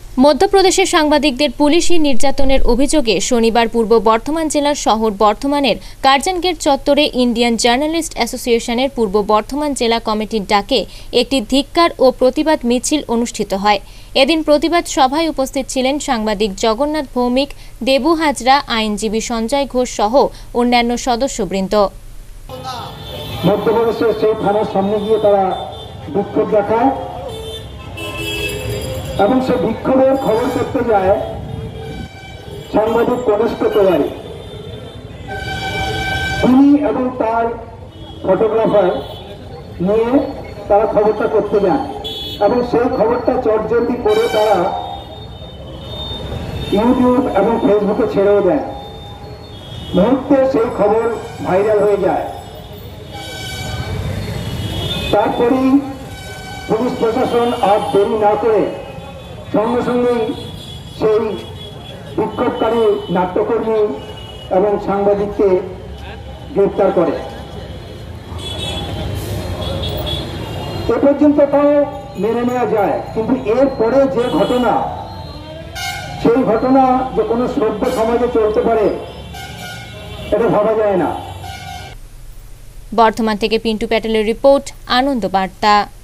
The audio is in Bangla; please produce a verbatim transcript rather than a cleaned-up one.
মধ্যপ্রদেশের সাংবাদিকদের পুলিশি নির্যাতনের অভিযোগে শনিবার পূর্ব বর্ধমান জেলার শহর বর্ধমানের কার্জন গেট চত্বরে ইন্ডিয়ান জার্নালিস্ট অ্যাসোসিয়েশনের পূর্ব বর্ধমান জেলা কমিটির ডাকে একটি ধিক্কার ও প্রতিবাদ মিছিল অনুষ্ঠিত হয়। এদিন প্রতিবাদ সভায় উপস্থিত ছিলেন সাংবাদিক জগন্নাথ ভৌমিক, দেবু হাজরা, আইনজীবী সঞ্জয় ঘোষ সহ অন্যান্য সদস্যবৃন্দ। মধ্যপ্রদেশের সেই থানার সামনে গিয়ে তারা বিক্ষোভ দেখায় এবং সে বিক্ষোভের খবর করতে যায় সাংবাদিক কনিষ্ঠ তেওয়ারি। তিনি এবং তার ফটোগ্রাফার নিয়ে তারা খবরটা করতে যান এবং সেই খবরটা চটজলদি করে তারা ইউটিউব এবং ফেসবুকে ছেড়েও দেন। মুহূর্তে সেই খবর ভাইরাল হয়ে যায়। তারপরেই পুলিশ প্রশাসন আর দেরি না করে সঙ্গে সঙ্গেই সেই বিক্ষোভকারী নাট্যকর্মী এবং সাংবাদিককে গ্রেফতার করে। এ পর্যন্ত তাও মেনে নেওয়া যায়, কিন্তু এরপরে যে ঘটনা, সেই ঘটনা যে কোনো সভ্য সমাজে চলতে পারে এটা ভাবা যায় না। বর্ধমান থেকে পিন্টু প্যাটেলের রিপোর্ট, আনন্দ বার্তা।